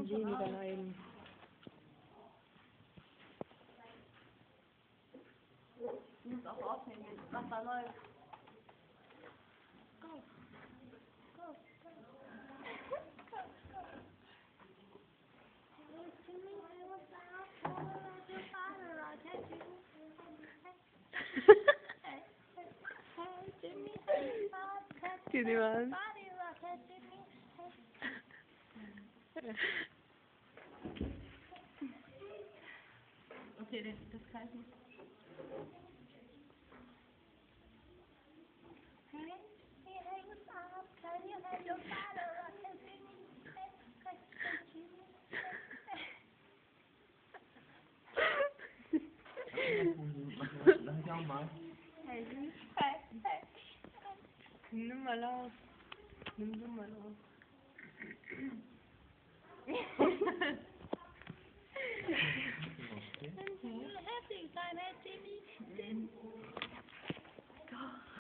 bisschen weniger leiden. Du musst auch aufhängen, was da läuft. Go. Go. Sieh sie mal an. Okay, das kann ich nicht. Lass ich auch mal. Nimm mal auf. Nimm du mal auf.